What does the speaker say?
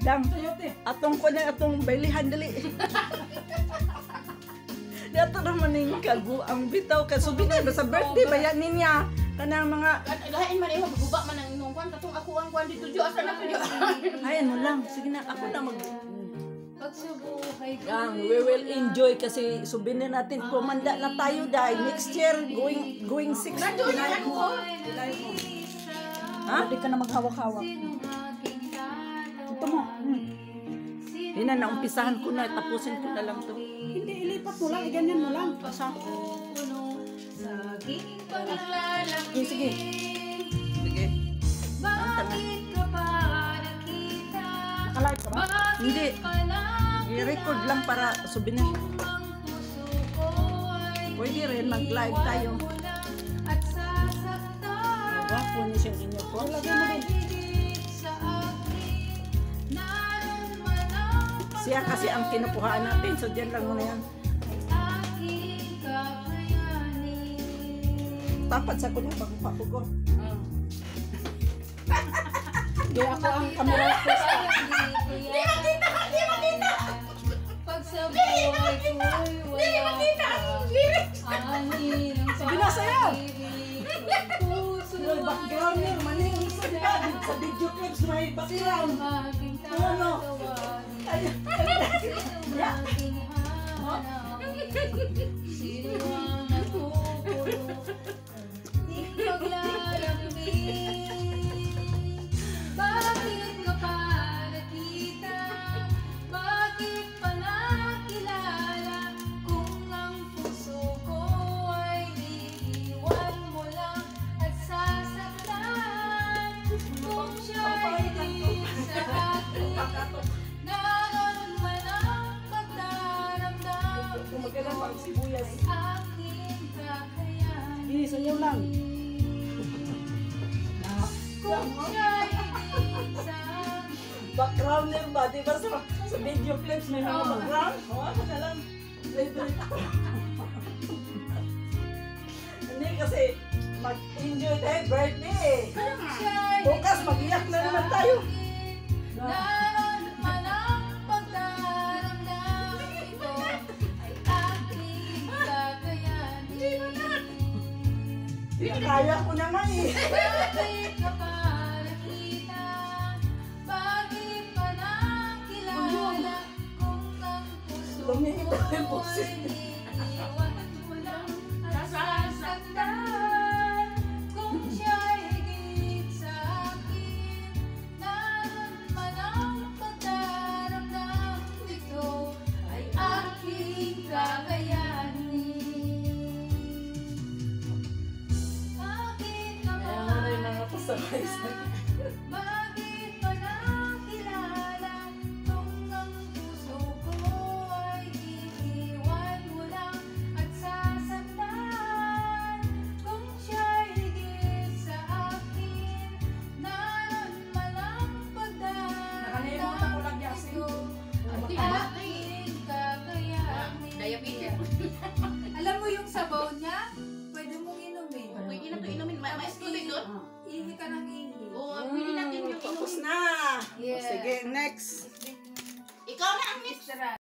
Dang, atong ko na atong bailihan dali. Dato naman ning kagu ang bitaw ka subinay sa birthday bayan niya kanang mga lain man iho maguba man ang imong kwan katong ako ang kwan dito jo asa na pud. ayan mo lang sige na ako na mag Pagsubuhay ko. we will enjoy kasi subinin natin kumanda na tayo dahil next year going 6 Nandoon na ako. ha di ka na maghawak-hawak ito mo Hina na umpisahan ko na tapusin ko na lang to. Hindi, ilipat mo lang, ganyan mo lang. Asa? Paglalaki. Sige. Sige. Bakit ka pa nakita? Nakalive ka ba? Hindi. I-record lang para souvenir. Pwede rin mag-live tayo. At sasaktan. Wapo niya siyang inyo ko. Lagay mo din. Siya kasi ang kinukuhaan natin. So, dyan lang muna yan. Tapat sa kulang pag-upapo ko. Hindi ako ang camera host. Di makita! Di makita! Pag sa buhay ko'y wala. Di makita ang lyrics! Sige na, sayaw! Yung background niya, mali yung sa video clips may background. Ano? Sino ang nakukulong? Di maglalambing. Bakit ka pa nakita? Bakit pa nakilala? Kung ang puso ko ay iiwan mo lang at sasaktan. Kung siya'y di sa akin, naroon man ang pagdaramdam. Kumagana pang sibuyas. Aking kakayanin. Hindi, sayaw lang. Kung siya'y di sa akin. Background din ba? Diba sa video clips may mga background? Oo, ako na lang. Hindi kasi mag-enjoy tayo birthday. Kung siya'y Bukas mag-iyak na naman tayo. naroon man ang pagdaramdam. Ito ay aking kakayanin. Kaya ko naman eh. Bakit ka pa nakita? Bakit pa nakilala? Kung ang puso Lumiit ang ko puso. ay iniwan mo lang at sasaktan. Kung siya'y higit sa akin, naroon man ang pagdaramdam. Ito ay aking kakayanin. Bakit ka pa Ayan na rin mga pasabay sa bakit pa nakilala? Kung ang puso ko ay iiwan mo lang at sasaktan. Kung siya'y higit sa akin, naroon man ang Nakalimutan ko lang, Yasin. Ito ay aking kakayanin. Diabetes. Alam mo yung sabaw niya? Pwede mong inumin. Pwede na ito inumin. Mais tubig doon. Ihi ka ng ihi. Oo, pwede natin yung Tapos inumin. na. Yeah. Sige, next. Ikaw na ang next. Sarap.